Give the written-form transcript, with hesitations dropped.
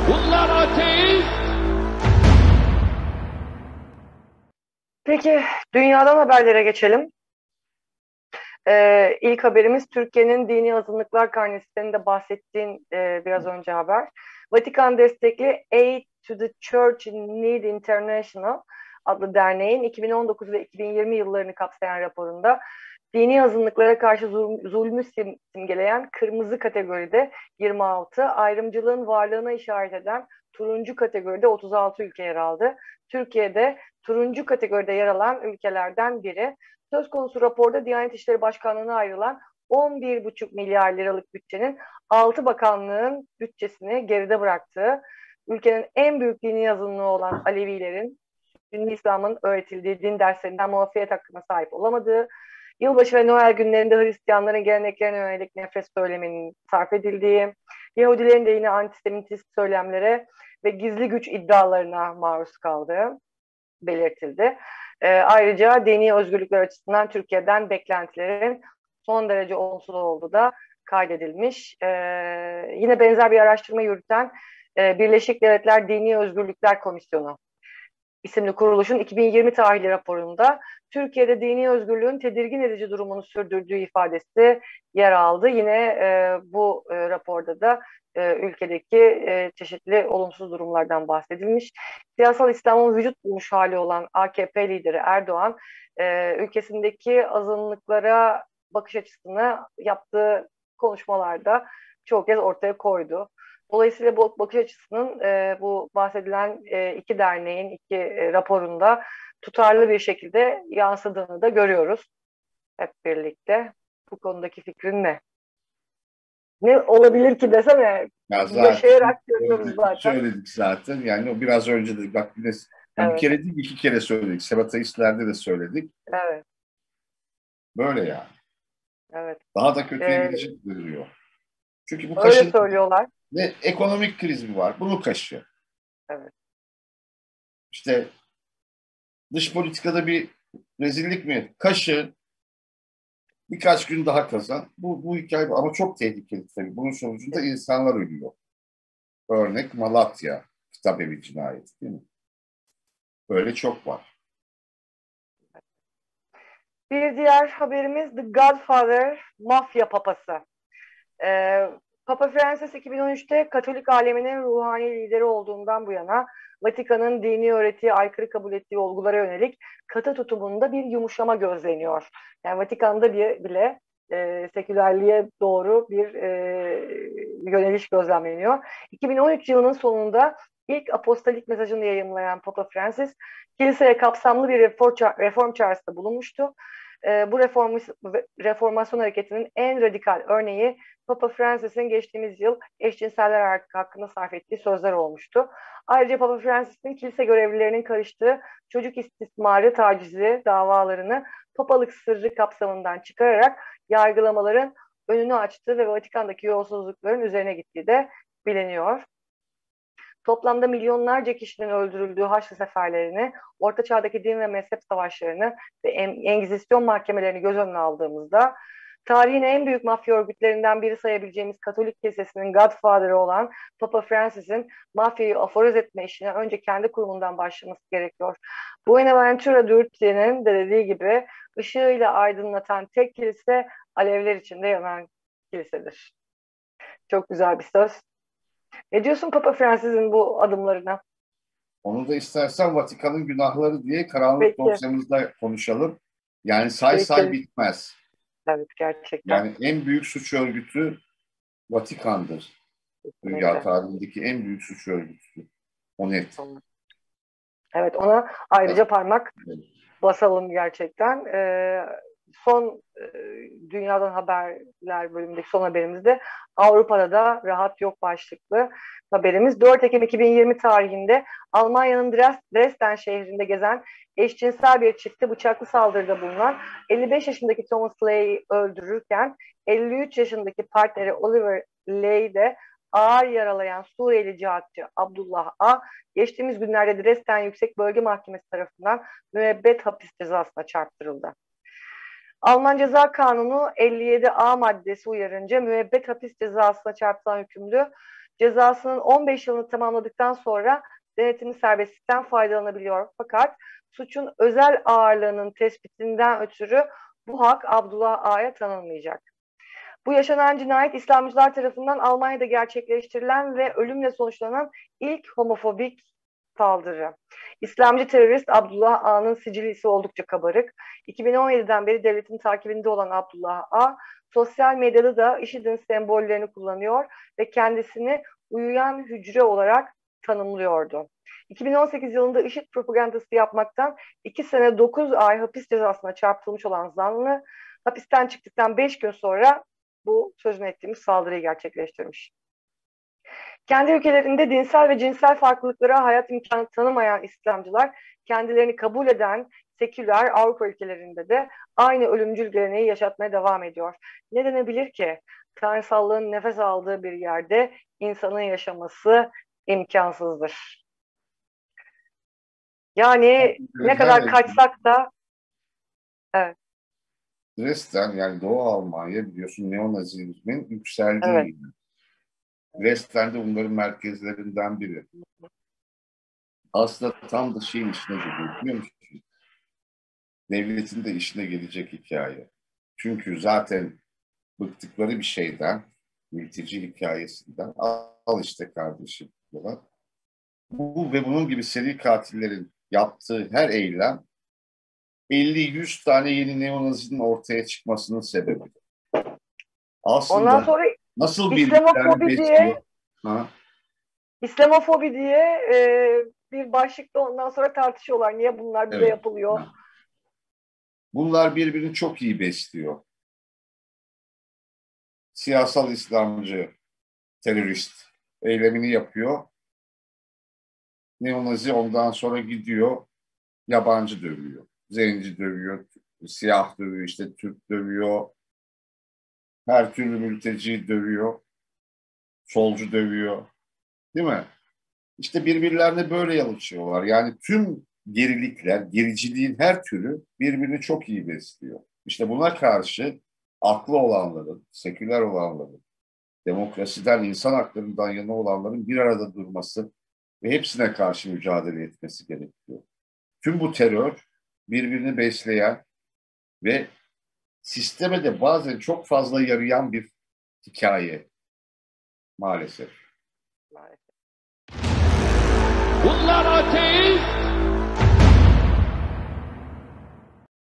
Bunlar ateist. Peki dünyadan haberlere geçelim. İlk haberimiz Türkiye'nin dini azınlıklar karnesinin de bahsettiğin biraz önce haber. Vatikan destekli Aid to the Church in Need International adlı derneğin 2019 ve 2020 yıllarını kapsayan raporunda dini azınlıklara karşı zulmü simgeleyen kırmızı kategoride 26, ayrımcılığın varlığına işaret eden turuncu kategoride 36 ülke yer aldı. Türkiye'de turuncu kategoride yer alan ülkelerden biri. Söz konusu raporda Diyanet İşleri Başkanlığı'na ayrılan 11,5 milyar liralık bütçenin 6 bakanlığın bütçesini geride bıraktığı, ülkenin en büyük dini azınlığı olan Alevilerin Sünni İslam'ın öğretildiği din derslerinden muafiyet hakkına sahip olamadığı, yılbaşı ve Noel günlerinde Hristiyanların geleneklerine yönelik nefret söyleminin sarf edildiği, Yahudilerin de yine antisemitist söylemlere ve gizli güç iddialarına maruz kaldığı belirtildi. Ayrıca dini özgürlükler açısından Türkiye'den beklentilerin son derece olumsuz olduğu da kaydedilmiş. Yine benzer bir araştırma yürüten Birleşik Devletler Dini Özgürlükler Komisyonu isimli kuruluşun 2020 tarihli raporunda Türkiye'de dini özgürlüğün tedirgin edici durumunu sürdürdüğü ifadesi yer aldı. Yine bu raporda da ülkedeki çeşitli olumsuz durumlardan bahsedilmiş. Siyasal İslam'ın vücut bulmuş hali olan AKP lideri Erdoğan, ülkesindeki azınlıklara bakış açısını yaptığı konuşmalarda çok kez ortaya koydu. Dolayısıyla bu bakış açısının bu bahsedilen iki derneğin iki raporunda tutarlı bir şekilde yansıdığını da görüyoruz hep birlikte. Bu konudaki fikrin ne? Ne olabilir ki desene, Ya zaten yaşayarak görüyoruz zaten. söyledik zaten. Yani o biraz önce dedik. Bak yine yani bir Evet, kere değil iki kere söyledik. Sebatayistlerde de söyledik. evet, Böyle yani. evet. Daha da kötüye E, gidecek diyor. Çünkü bu öyle kaşın söylüyorlar. ve ekonomik kriz mi var? Bunu kaşı. Evet. İşte dış politikada bir rezillik mi? Kaşı. Birkaç gün daha kazan. Bu hikaye ama çok tehlikeli tabii. Bunun sonucunda insanlar ölüyor. Örnek Malatya Kitabevi cinayeti değil mi? Böyle çok var. Bir diğer haberimiz The Godfather Mafya Papası. Ee, Papa Francis 2013'te Katolik aleminin ruhani lideri olduğundan bu yana Vatikan'ın dini öğretiye aykırı kabul ettiği olgulara yönelik katı tutumunda bir yumuşama gözleniyor. Yani Vatikan'da bile sekülerliğe doğru bir yöneliş gözlemleniyor. 2013 yılının sonunda ilk apostolik mesajını yayımlayan Papa Francis, kiliseye kapsamlı bir reform çağrısında bulunmuştu. Bu reformasyon hareketinin en radikal örneği Papa Francis'in geçtiğimiz yıl eşcinseller hakkında sarf ettiği sözler olmuştu. Ayrıca Papa Francis'in kilise görevlilerinin karıştığı çocuk istismarı, tacizi davalarını papalık sırrı kapsamından çıkararak yargılamaların önünü açtığı ve Vatikan'daki yolsuzlukların üzerine gittiği de biliniyor. Toplamda milyonlarca kişinin öldürüldüğü Haçlı seferlerini, Orta Çağ'daki din ve mezhep savaşlarını ve Engizisyon mahkemelerini göz önüne aldığımızda tarihin en büyük mafya örgütlerinden biri sayabileceğimiz Katolik Kilisesi'nin Godfather'ı olan Papa Francis'in mafyayı aforoz etme işine önce kendi kurumundan başlaması gerekiyor. Buenaventura Durti'nin de dediği gibi ışığıyla aydınlatan tek kilise alevler içinde yanan kilisedir. Çok güzel bir söz. Ne diyorsun Papa Francis'in bu adımlarına? Onu da istersen Vatikan'ın günahları diye karanlık Peki, dosyamızda konuşalım. Yani say say peki. bitmez. Evet, gerçekten. Yani en büyük suç örgütü Vatikan'dır. Dünya Kesinlikle. tarihindeki en büyük suç örgütü. O net. Evet, ona ayrıca parmak basalım gerçekten. Son Dünyadan Haberler bölümündeki son haberimizde Avrupa'da da rahat yok başlıklı haberimiz. 4 Ekim 2020 tarihinde Almanya'nın Dresden şehrinde gezen eşcinsel bir çifti bıçaklı saldırıda bulunan 55 yaşındaki Thomas Ley'i öldürürken 53 yaşındaki partneri Oliver Ley'i de ağır yaralayan Suriyeli cihatçı Abdullah A. geçtiğimiz günlerde Dresden Yüksek Bölge Mahkemesi tarafından müebbet hapis cezasına çarptırıldı. Alman Ceza Kanunu 57A maddesi uyarınca müebbet hapis cezasına çarpılan hükümlü cezasının 15 yılını tamamladıktan sonra denetimli serbestlikten faydalanabiliyor. Fakat suçun özel ağırlığının tespitinden ötürü bu hak Abdullah A'ya tanınmayacak. Bu yaşanan cinayet İslamcılar tarafından Almanya'da gerçekleştirilen ve ölümle sonuçlanan ilk homofobik saldırı. İslamcı terörist Abdullah A'nın sicili ise oldukça kabarık. 2017'den beri devletin takibinde olan Abdullah A, sosyal medyada da IŞİD'in sembollerini kullanıyor ve kendisini uyuyan hücre olarak tanımlıyordu. 2018 yılında IŞİD propagandası yapmaktan 2 sene 9 ay hapis cezasına çarptırılmış olan zanlı, hapisten çıktıktan 5 gün sonra bu sözünü ettiğimiz saldırıyı gerçekleştirmiş. Kendi ülkelerinde dinsel ve cinsel farklılıklara hayat imkanı tanımayan İslamcılar, kendilerini kabul eden seküler Avrupa ülkelerinde de aynı ölümcül geleneği yaşatmaya devam ediyor. Ne denebilir ki? Tanrısallığın nefes aldığı bir yerde insanın yaşaması imkansızdır. Yani ne kadar kaçsak da evet. Dresden, yani Doğu Almanya biliyorsun neonazizmin yükseldiği Evet. yer. Dresden de bunların merkezlerinden biri. Aslında tam da şeyin işine geliyor, biliyor musun? Devletin de işine gelecek hikaye. Çünkü zaten bıktıkları bir şeyden, mülteci hikayesinden, al işte kardeşim diyorlar. Bu ve bunun gibi seri katillerin yaptığı her eylem 50-100 tane yeni neonazinin ortaya çıkmasının sebebi. Aslında Ondan sonra nasıl İslamofobi besliyor? Ha? İslamofobi diye bir başlıkta ondan sonra tartışıyorlar. Niye bunlar bize yapılıyor? Ha. Bunlar birbirini çok iyi besliyor. Siyasal İslamcı terörist eylemini yapıyor. Neonazi ondan sonra gidiyor, yabancı dövüyor. Zenci dövüyor, siyah dövüyor, işte Türk dövüyor. Her türlü mülteci dövüyor. Solcu dövüyor. Değil mi? İşte birbirlerine böyle yalışıyorlar. Yani tüm gerilikler, gericiliğin her türü birbirini çok iyi besliyor. İşte buna karşı aklı olanların, seküler olanların, demokrasiden, insan haklarından yana olanların bir arada durması ve hepsine karşı mücadele etmesi gerekiyor. Tüm bu terör birbirini besleyen ve sisteme de bazen çok fazla yarayan bir hikaye maalesef. Bunlar ateist,